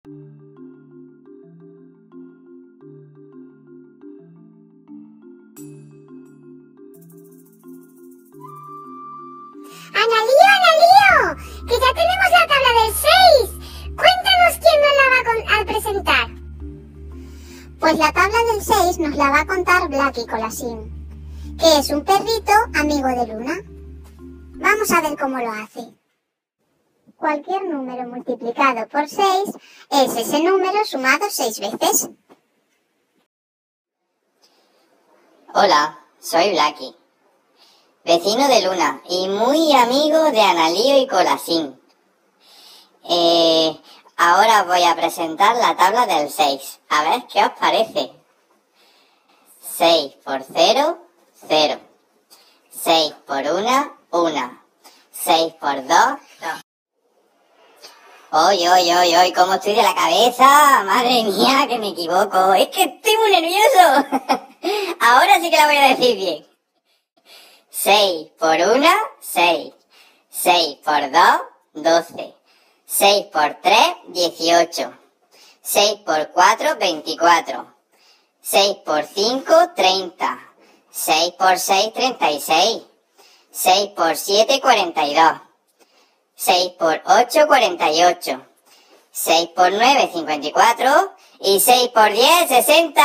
¡Analío! ¡Que ya tenemos la tabla del 6! Cuéntanos quién nos la va a presentar. Pues la tabla del 6 nos la va a contar Blacky Colasín, que es un perrito amigo de Luna. Vamos a ver cómo lo hace. Cualquier número multiplicado por 6 es ese número sumado 6 veces. Hola, soy Blacky, vecino de Luna y muy amigo de Analío y Colasín. Ahora os voy a presentar la tabla del 6. A ver qué os parece. 6 por 0, 0. 6 por 1, 1. 6 por 2, 2. ¡Hoy! ¿Cómo estoy de la cabeza! ¡Madre mía, que me equivoco! ¡Es que estoy muy nervioso! Ahora sí que la voy a decir bien. 6 por 1, 6. 6 por 2, 12. 6 por 3, 18. 6 por 4, 24. 6 por 5, 30. 6 por 6, 36. 6 por 7, 42. 6 por 8, 48. 6 por 9, 54. Y 6 por 10, 60.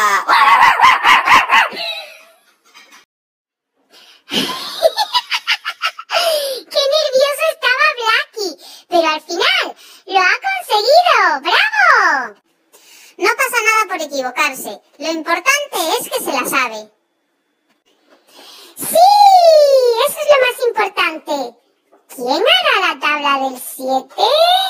¡Qué nervioso estaba Blacky! Pero al final ¡lo ha conseguido! ¡Bravo! No pasa nada por equivocarse. Lo importante es que se la sabe. ¡Sí! Eso es lo más importante. ¿Quién hará la tabla del 7?